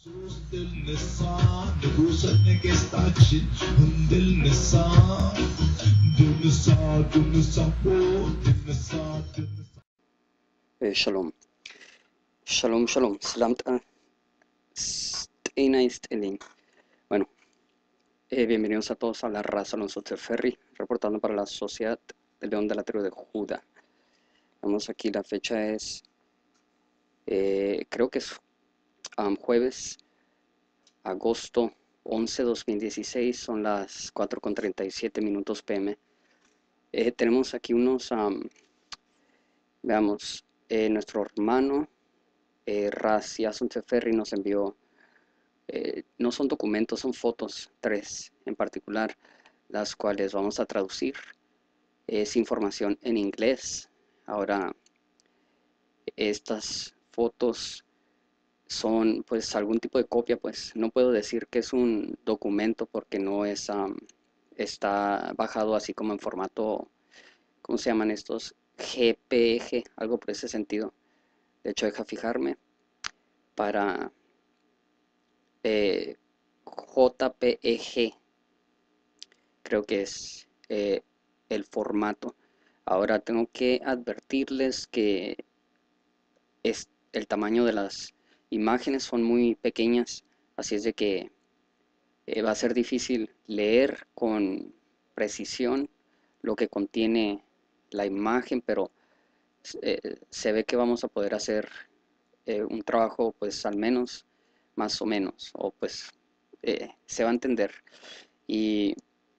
दिल निशान रोशन के स्टाचिन दिल निशान Shalom. Shalom, shalom. Tina Istelin. Bueno, bienvenidos a todos a la raza Alonso Ferry, reportando para la Sociedad del León de la Tribu de Judá. Vamos aquí, la fecha es, creo que es jueves, agosto 11, 2016, son las 4:37 p.m. Tenemos aquí unos, veamos, nuestro hermano Raz Yason Ferry nos envió, no son documentos, son fotos, 3 en particular, las cuales vamos a traducir. Es información en inglés. Ahora, estas fotos son pues algún tipo de copia, pues no puedo decir que es un documento porque no es, está bajado así como en formato, ¿cómo se llaman estos? JPG, algo por ese sentido. De hecho, deja fijarme para JPEG, creo que es el formato. Ahora tengo que advertirles que el tamaño de las imágenes son muy pequeñas, así es de que va a ser difícil leer con precisión lo que contiene la imagen, pero se ve que vamos a poder hacer un trabajo pues al menos, más o menos, o pues se va a entender. Y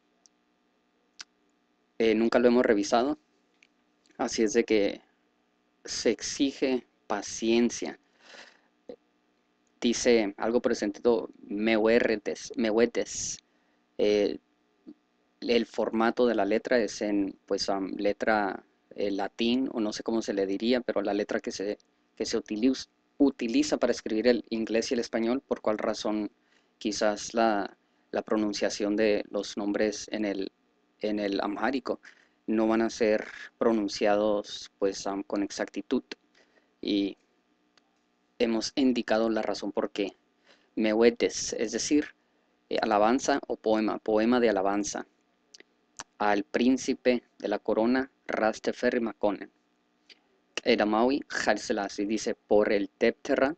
nunca lo hemos revisado, así es de que se exige paciencia. Dice algo por el sentido mehuetes. Eh, el formato de la letra es en pues letra latín, o no sé cómo se le diría, pero la letra que se utiliza para escribir el inglés y el español, por cual razón quizás la pronunciación de los nombres en el amhárico no van a ser pronunciados pues con exactitud, y hemos indicado la razón por qué. Mehuetes, es decir, alabanza o poema de alabanza al príncipe de la corona Ras Teferri Makonnen. Edamawi Haile Selassie dice: por el Tepterra,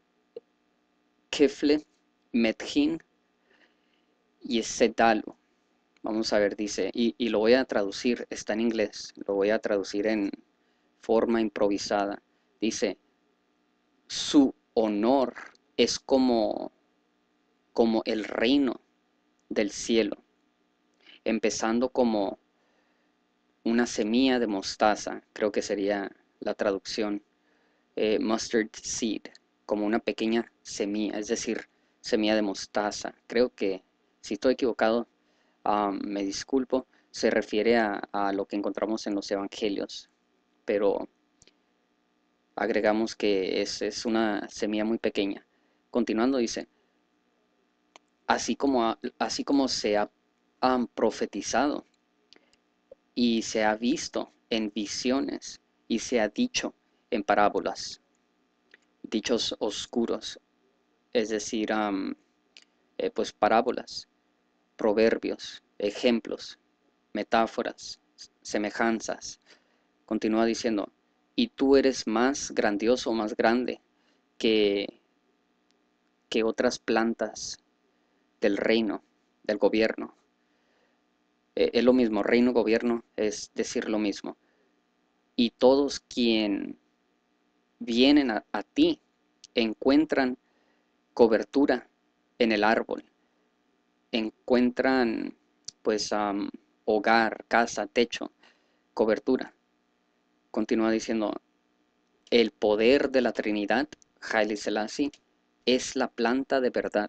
Kefle, Methin y Sedalo. Vamos a ver, dice, y lo voy a traducir, está en inglés, lo voy a traducir en forma improvisada. Dice: su honor es como el reino del cielo, empezando como una semilla de mostaza, creo que sería la traducción, mustard seed, como una pequeña semilla, es decir, semilla de mostaza. Creo que, si estoy equivocado, me disculpo, se refiere a lo que encontramos en los evangelios, pero agregamos que es una semilla muy pequeña. Continuando dice: así como se ha profetizado y se ha visto en visiones y se ha dicho en parábolas, dichos oscuros, es decir, pues parábolas, proverbios, ejemplos, metáforas, semejanzas. Continúa diciendo: y tú eres más grandioso, más grande que, otras plantas del reino, del gobierno. Es lo mismo, reino, gobierno, es decir lo mismo. Y todos quien vienen a ti encuentran cobertura en el árbol, encuentran pues hogar, casa, techo, cobertura. Continúa diciendo: el poder de la Trinidad, Haile Selassie, es la planta de verdad.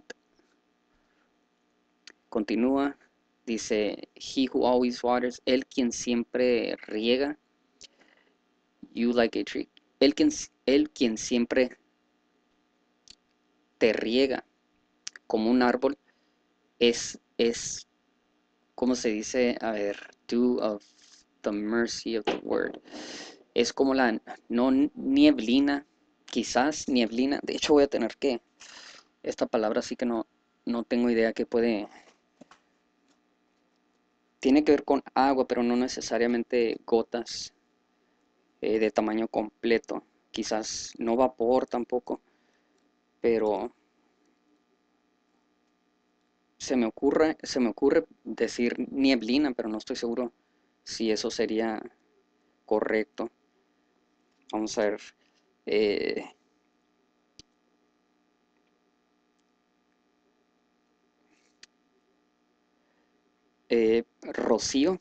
Continúa, dice: he who always waters, el quien siempre riega, you like a tree, el quien siempre te riega como un árbol, es ¿cómo se dice? A ver, dew of the mercy of the word. Es como la, no nieblina, quizás nieblina. De hecho, voy a tener que esta palabra sí que no tengo idea qué puede. Tiene que ver con agua, pero no necesariamente gotas de tamaño completo. Quizás no vapor tampoco, pero se me ocurre decir nieblina, pero no estoy seguro si eso sería correcto. Vamos a ver. eh, Rocío,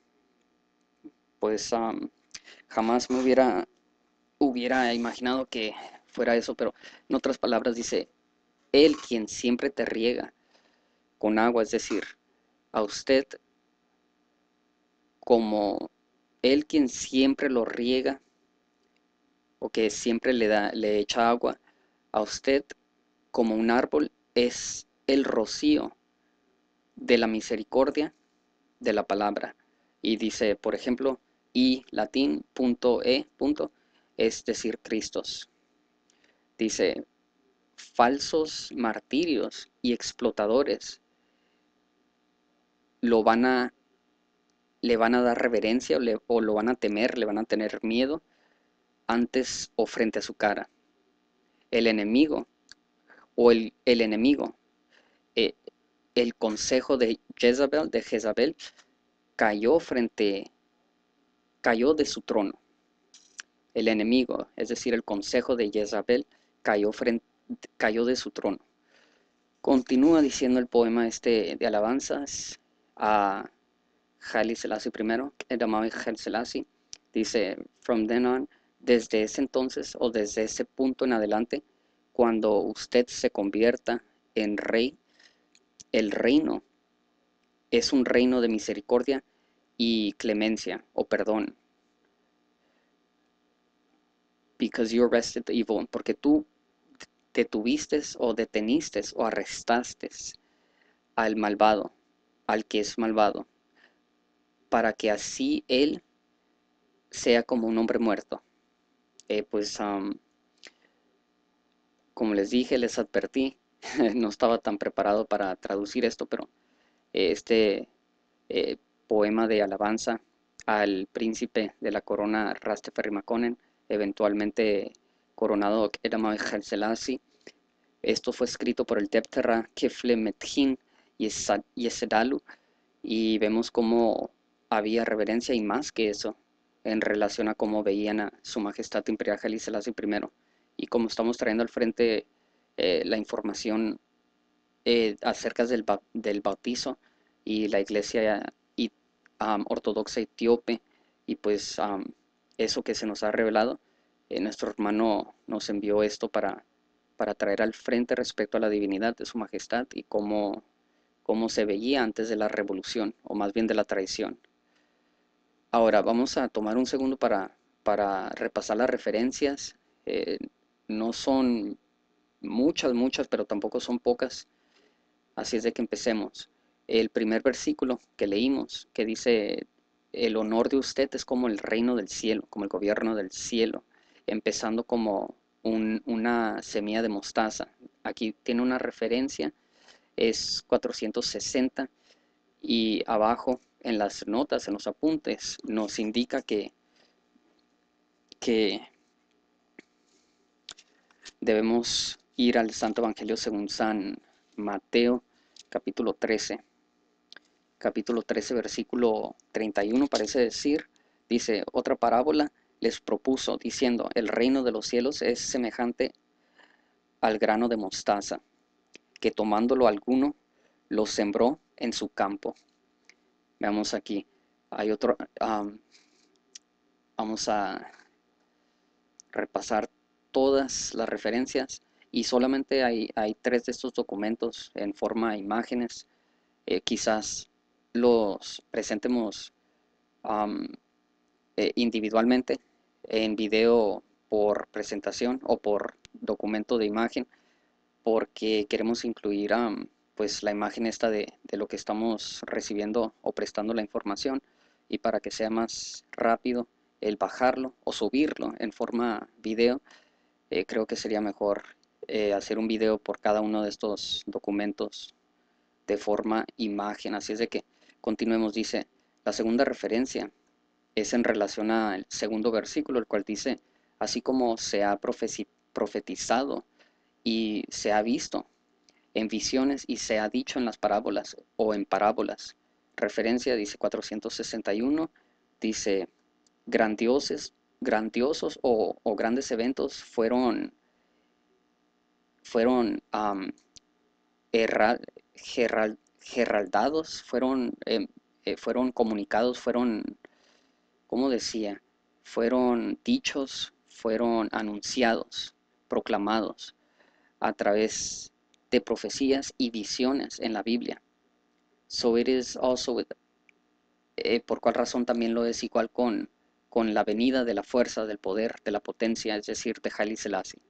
pues jamás me hubiera imaginado que fuera eso, pero en otras palabras dice, Él quien siempre te riega con agua, es decir, a usted como Él quien siempre lo riega o que siempre le echa agua, a usted como un árbol es el rocío de la misericordia de la palabra. Y dice, por ejemplo, y latín punto e punto, es decir, Cristos. Dice, falsos martirios y explotadores lo van a, le van a dar reverencia o lo van a temer, le van a tener miedo antes o frente a su cara. El enemigo el enemigo, eh, el consejo de Jezabel, cayó de su trono. El enemigo, es decir, el consejo de Jezabel, cayó de su trono. Continúa diciendo el poema este de alabanzas a Haile Selassie I, el amado Haile Selassie. Dice, from then on, desde ese entonces o desde ese punto en adelante, cuando usted se convierta en rey, el reino es un reino de misericordia y clemencia o perdón. Because you arrested the evil, porque tú detuviste o deteniste o arrestaste al malvado, al que es malvado, para que así él sea como un hombre muerto. Pues como les dije, les advertí, no estaba tan preparado para traducir esto, pero este eh, poema de alabanza al príncipe de la corona Rastafari Makonnen, eventualmente coronado Edama Haile Selassie. Esto fue escrito por el Deptera Kefle Methin Yesedalu, y vemos cómo había reverencia y más que eso en relación a cómo veían a su majestad imperial Haile Selassie I. Y como estamos trayendo al frente la información acerca del bautizo y la iglesia ortodoxa etíope, y pues eso que se nos ha revelado, nuestro hermano nos envió esto para traer al frente respecto a la divinidad de su majestad y cómo se veía antes de la revolución, o más bien de la traición. Ahora vamos a tomar un segundo para repasar las referencias. Eh, no son muchas, pero tampoco son pocas. Así es de que empecemos. El primer versículo que leímos, que dice, el honor de usted es como el reino del cielo, como el gobierno del cielo, empezando como una semilla de mostaza. Aquí tiene una referencia, es 460, y abajo en las notas, en los apuntes, nos indica que debemos ir al Santo Evangelio según San Mateo, capítulo 13. Capítulo 13, versículo 31 parece decir, dice, otra parábola les propuso, diciendo, el reino de los cielos es semejante al grano de mostaza, que tomándolo alguno, lo sembró en su campo. Veamos aquí, hay otro, vamos a repasar todas las referencias, y solamente hay tres de estos documentos en forma de imágenes. Quizás los presentemos individualmente en video por presentación o por documento de imagen, porque queremos incluir pues la imagen esta de lo que estamos recibiendo o prestando la información, y para que sea más rápido el bajarlo o subirlo en forma video, creo que sería mejor hacer un video por cada uno de estos documentos de forma imagen. Así es de que continuemos. Dice, la segunda referencia es en relación al segundo versículo, el cual dice, así como se ha profetizado y se ha visto en visiones y se ha dicho en las parábolas o en parábolas. Referencia dice 461, dice, grandiosos o grandes eventos fueron herral- geraldados, fueron comunicados, ¿cómo decía? Fueron dichos, fueron anunciados, proclamados a través de profecías y visiones en la Biblia. So it is also por cuál razón también lo es igual con la venida de la fuerza, del poder, de la potencia, es decir, de Haile Selassie.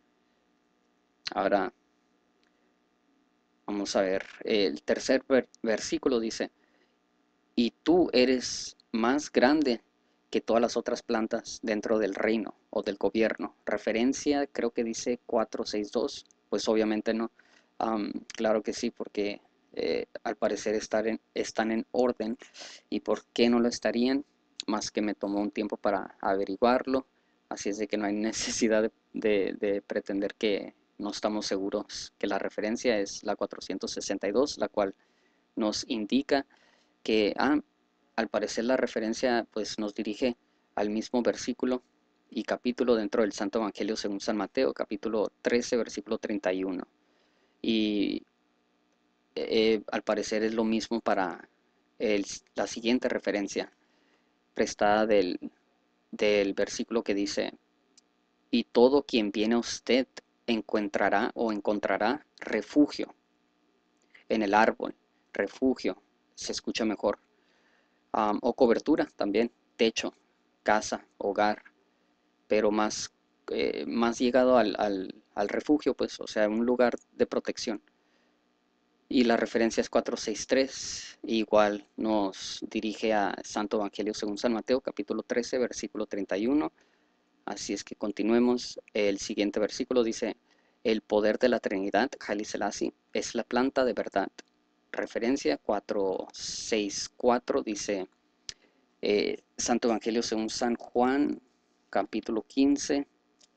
Ahora vamos a ver, el tercer versículo dice, y tú eres más grande que todas las otras plantas dentro del reino o del gobierno. Referencia, creo que dice 462, pues obviamente no. Claro que sí, porque al parecer están en orden. ¿Y por qué no lo estarían? Más que me tomó un tiempo para averiguarlo. Así es de que no hay necesidad de pretender que no estamos seguros que la referencia es la 462, la cual nos indica que al parecer la referencia pues nos dirige al mismo versículo y capítulo dentro del Santo Evangelio según San Mateo, capítulo 13, versículo 31. Y al parecer es lo mismo para la siguiente referencia prestada del versículo que dice, y todo quien viene a usted encontrará refugio en el árbol, refugio, se escucha mejor, o cobertura también, techo, casa, hogar, pero más llegado al refugio, pues, o sea, un lugar de protección. Y la referencia es 463, igual nos dirige a Santo Evangelio según San Mateo, capítulo 13, versículo 31. Así es que continuemos. El siguiente versículo dice, el poder de la Trinidad, Haile Selassie, es la planta de verdad. Referencia 464 dice, Santo Evangelio según San Juan, capítulo 15,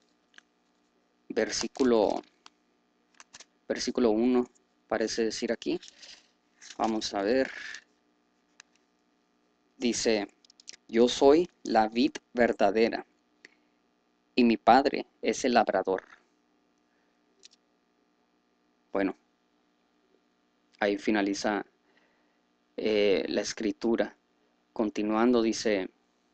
versículo 1, parece decir aquí. Vamos a ver. Dice, yo soy la vid verdadera y mi padre es el labrador. Bueno, ahí finaliza la escritura. Continuando dice,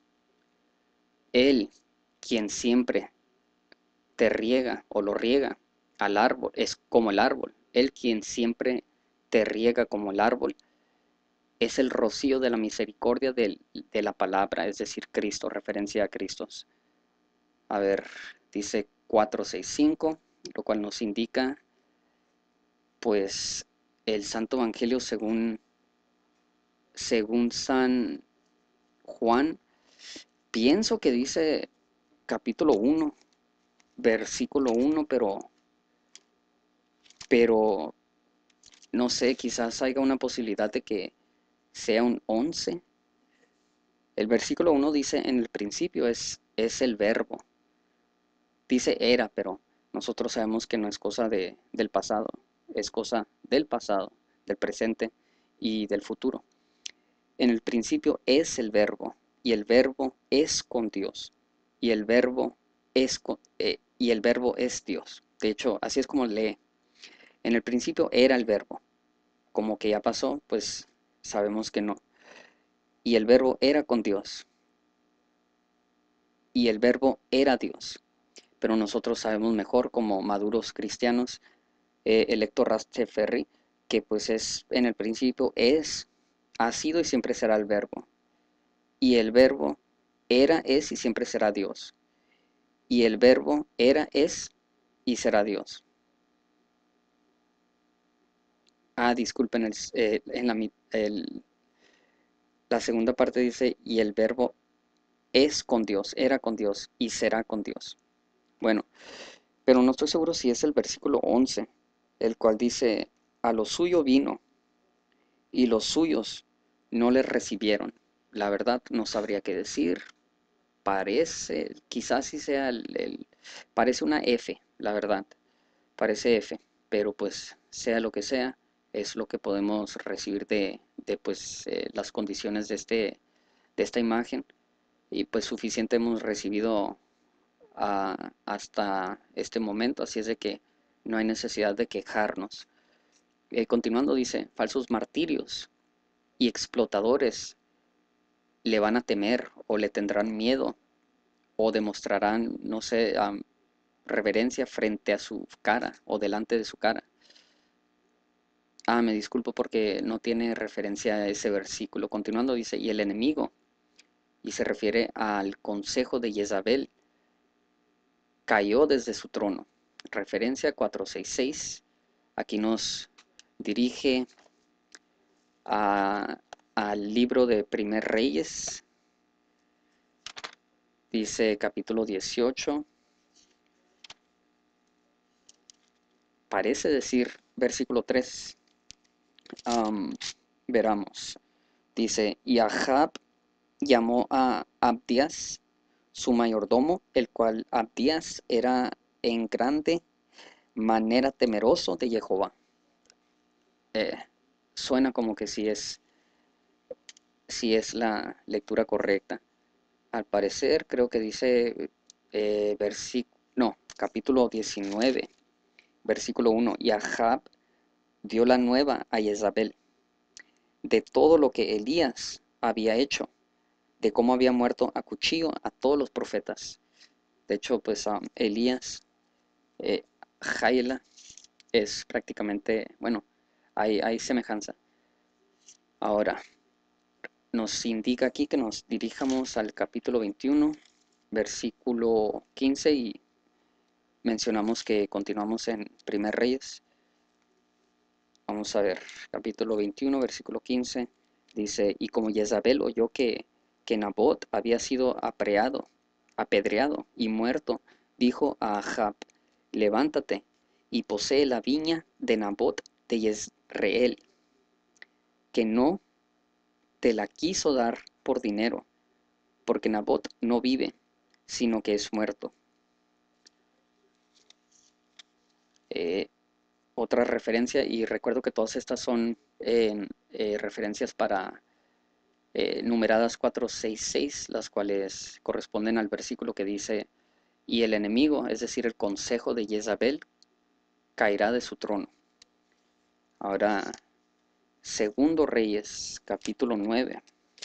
él quien siempre te riega o lo riega al árbol, es como el árbol. Él quien siempre te riega como el árbol, es el rocío de la misericordia de la palabra, es decir, Cristo, referencia a Cristo. A ver, dice 465, lo cual nos indica, pues, el Santo Evangelio según San Juan, pienso que dice capítulo 1, versículo 1, pero no sé, quizás haya una posibilidad de que sea un 11. El versículo 1 dice, en el principio es el verbo. Dice era, pero nosotros sabemos que no es cosa del pasado, es cosa del pasado, del presente y del futuro. En el principio es el verbo, y el verbo es con Dios, y el verbo es Dios. De hecho, así es como lee. En el principio era el verbo, como que ya pasó, pues sabemos que no. Y el verbo era con Dios, y el verbo era Dios. Pero nosotros sabemos mejor como maduros cristianos, el Héctor Ferry, que pues es en el principio ha sido y siempre será el verbo. Y el verbo era, es y siempre será Dios. Y el verbo era, es y será Dios. Disculpen, la segunda parte dice, y el verbo es con Dios, era con Dios y será con Dios. Bueno, pero no estoy seguro si es el versículo 11, el cual dice, a lo suyo vino y los suyos no le recibieron. La verdad no sabría qué decir. Parece, quizás sí sea parece una F, la verdad. Parece F, pero pues sea lo que sea, es lo que podemos recibir de pues las condiciones de esta imagen. Y pues suficiente hemos recibido hasta este momento, así es de que no hay necesidad de quejarnos. Continuando dice, falsos martirios y explotadores le van a temer o le tendrán miedo o demostrarán, no sé, reverencia frente a su cara o delante de su cara. Me disculpo porque no tiene referencia a ese versículo. Continuando dice, y el enemigo, y se refiere al consejo de Jezabel, cayó desde su trono. Referencia 466. Aquí nos dirige al libro de Primer Reyes. Dice capítulo 18. Parece decir versículo 3. Veramos. Dice, y Ahab llamó a Abdías, su mayordomo, el cual Abdías era en grande manera temeroso de Jehová. Eh, Suena como que si es la lectura correcta. Al parecer creo que dice capítulo 19, versículo 1, y Ahab dio la nueva a Jezabel de todo lo que Elías había hecho, de cómo había muerto a cuchillo a todos los profetas. De hecho, pues Elías, eh, Jaela, es prácticamente, bueno, hay semejanza. Ahora, nos indica aquí que nos dirijamos al capítulo 21, versículo 15, y mencionamos que continuamos en Primer Reyes. Vamos a ver, capítulo 21, versículo 15, dice, y como Jezabel oyó que Nabot había sido apedreado y muerto, dijo a Ahab, levántate y posee la viña de Nabot de Jezreel, que no te la quiso dar por dinero, porque Nabot no vive, sino que es muerto. Eh, Otra referencia, y recuerdo que todas estas son referencias para numeradas 466, las cuales corresponden al versículo que dice, y el enemigo, es decir, el consejo de Jezabel, caerá de su trono. Ahora, Segundo Reyes, capítulo 9,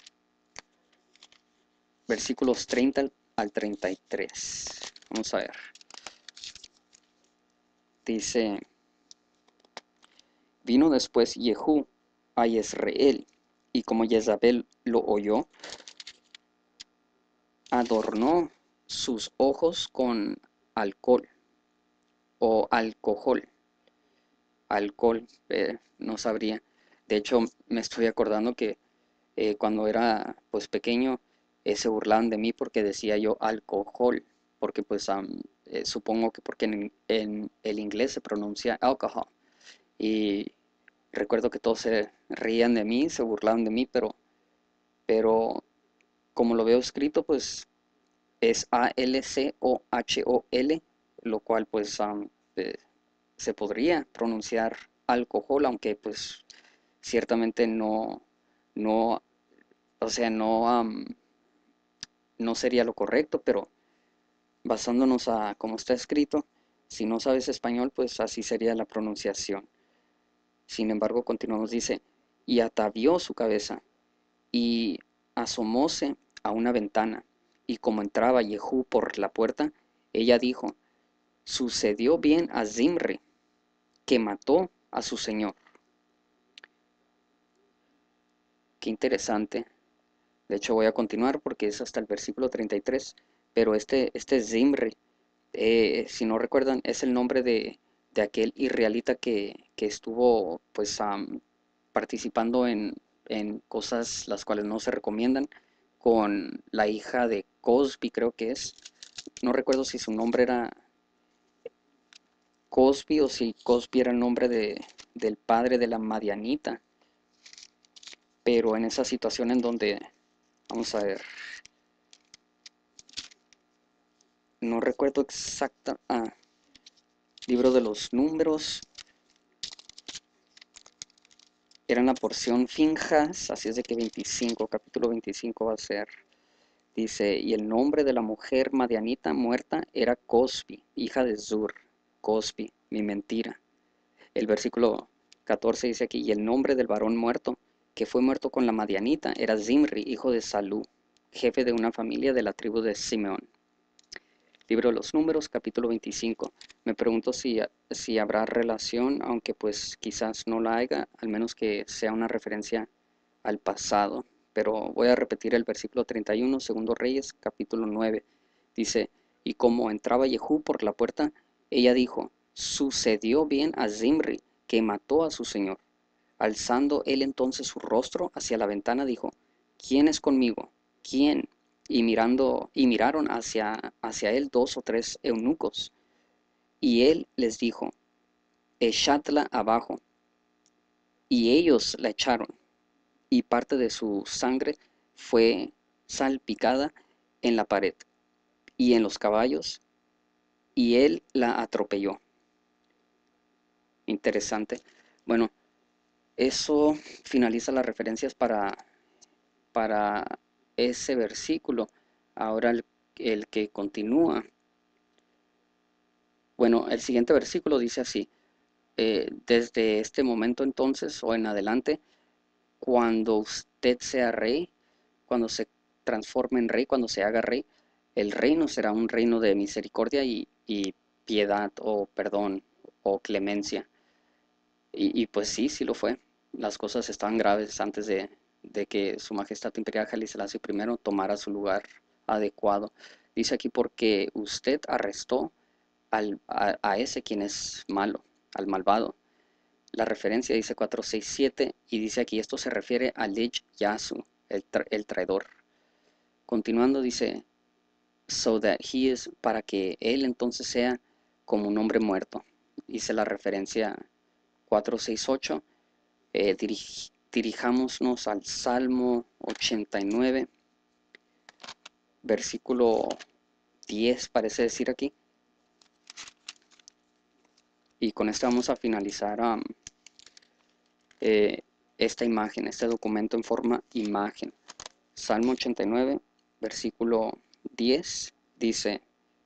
versículos 30 al 33. Vamos a ver. Dice, vino después Jehú a Jezreel, y como Jezabel lo oyó, adornó sus ojos con alcohol o alcohol. No sabría. De hecho, me estoy acordando que cuando era pues pequeño se burlaban de mí porque decía yo alcohol, porque pues supongo que porque en el inglés se pronuncia alcohol. Y recuerdo que todos se reían de mí, se burlaban de mí, pero como lo veo escrito, pues es Alcohol, lo cual pues eh, se podría pronunciar alcohol, aunque pues ciertamente no, o sea, no sería lo correcto, pero basándonos a cómo está escrito, si no sabes español, pues así sería la pronunciación. Sin embargo, continuamos, dice, y atavió su cabeza y asomóse a una ventana, y como entraba Jehú por la puerta, ella dijo, sucedió bien a Zimri, que mató a su señor. Qué interesante. De hecho, voy a continuar porque es hasta el versículo 33, pero este Zimri, si no recuerdan, es el nombre de aquel israelita que estuvo pues participando en cosas las cuales no se recomiendan con la hija de Cosby, creo que es. No recuerdo si su nombre era Cosbi o si Cosbi era el nombre del padre de la Madianita, pero en esa situación en donde, vamos a ver, no recuerdo exacta, libro de los números, era en la porción Finjas, así es de que 25, capítulo 25 va a ser, dice, y el nombre de la mujer madianita muerta era Cosbi, hija de Zur, Cosbi, mi mentira. El versículo 14 dice aquí, y el nombre del varón muerto, que fue muerto con la madianita, era Zimri, hijo de Salú, jefe de una familia de la tribu de Simeón. Libro de los Números, capítulo 25. Me pregunto si habrá relación, aunque pues quizás no la haya, al menos que sea una referencia al pasado. Pero voy a repetir el versículo 31, segundo Reyes, capítulo 9. Dice, y como entraba Jehú por la puerta, ella dijo, sucedió bien a Zimri, que mató a su señor. Alzando él entonces su rostro hacia la ventana, dijo, ¿quién es conmigo? ¿Quién? Y miraron hacia él 2 o 3 eunucos. Y él les dijo, echadla abajo. Y ellos la echaron, y parte de su sangre fue salpicada en la pared y en los caballos, y él la atropelló. Interesante. Bueno, eso finaliza las referencias para ese versículo. Ahora el que continúa. Bueno, el siguiente versículo dice así, desde este momento entonces o en adelante, cuando usted sea rey, cuando se transforme en rey, cuando se haga rey, el reino será un reino de misericordia y piedad o perdón o clemencia. Y pues sí, sí lo fue. Las cosas estaban graves antes de que Su Majestad Imperial Haile Selassie I tomara su lugar adecuado. Dice aquí porque usted arrestó a ese quien es malo, al malvado. La referencia dice 467 y dice aquí esto se refiere a Lich Yasu, el traidor. Continuando dice, so that he is, para que él entonces sea como un hombre muerto. Dice la referencia 468. Dirijámonos al Salmo 89, versículo 10 parece decir aquí. Y con esto vamos a finalizar esta imagen, este documento en forma imagen. Salmo 89, versículo 10 dice,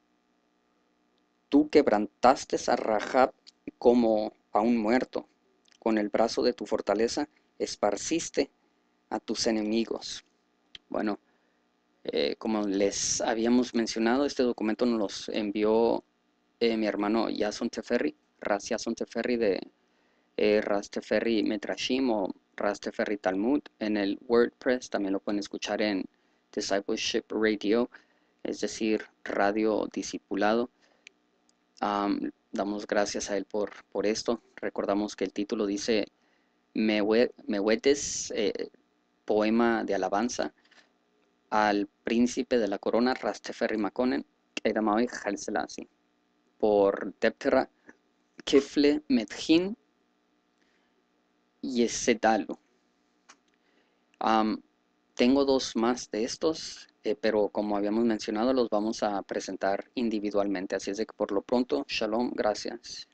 tú quebrantaste a Rahab como a un muerto, con el brazo de tu fortaleza esparciste a tus enemigos. Bueno, como les habíamos mencionado, este documento nos los envió mi hermano Yason Teferri, Ras Yason Teferri de Ras Teferri Medrashim o Ras Teferri Talmud en el WordPress. También lo pueden escuchar en Discipleship Radio, es decir, Radio Discipulado. Damos gracias a él por esto. Recordamos que el título dice Mehuetes, poema de alabanza al príncipe de la corona Ras Teferri Makonnen, Edamawi Haile Selassie, por Deptera Kifle Medhin Yesedalu. Tengo dos más de estos, pero como habíamos mencionado, los vamos a presentar individualmente. Así es de que por lo pronto, shalom, gracias.